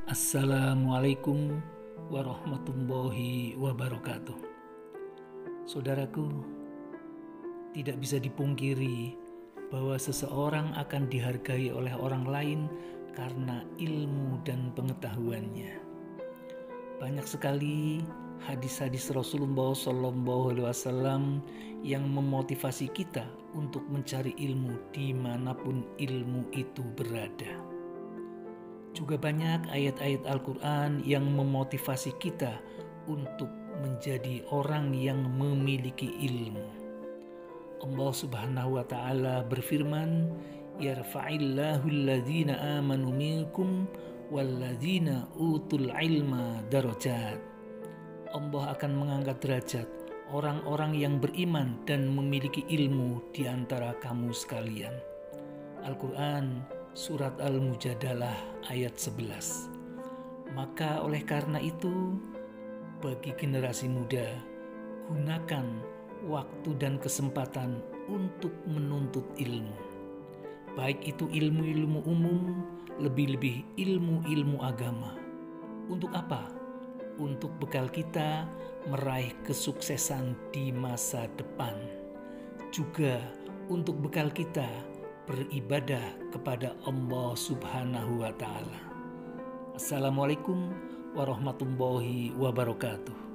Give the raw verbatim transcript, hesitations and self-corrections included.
Assalamualaikum warahmatullahi wabarakatuh. Saudaraku, tidak bisa dipungkiri bahwa seseorang akan dihargai oleh orang lain karena ilmu dan pengetahuannya. Banyak sekali hadis-hadis Rasulullah shallallahu alaihi wasallam yang memotivasi kita untuk mencari ilmu dimanapun ilmu itu berada. Juga banyak ayat-ayat Al-Quran yang memotivasi kita untuk menjadi orang yang memiliki ilmu. Allah Subhanahu wa Ta'ala berfirman, "Yarfa'illahu alladhina amanu minkum walladhina utul ilma darajat." Allah akan mengangkat derajat orang-orang yang beriman dan memiliki ilmu di antara kamu sekalian. Al-Quran Surat Al-Mujadalah ayat sebelas. Maka oleh karena itu, bagi generasi muda, gunakan waktu dan kesempatan untuk menuntut ilmu. Baik itu ilmu-ilmu umum, lebih-lebih ilmu-ilmu agama. Untuk apa? Untuk bekal kita meraih kesuksesan di masa depan. Juga untuk bekal kita beribadah kepada Allah Subhanahu wa Ta'ala. Assalamualaikum warahmatullahi wabarakatuh.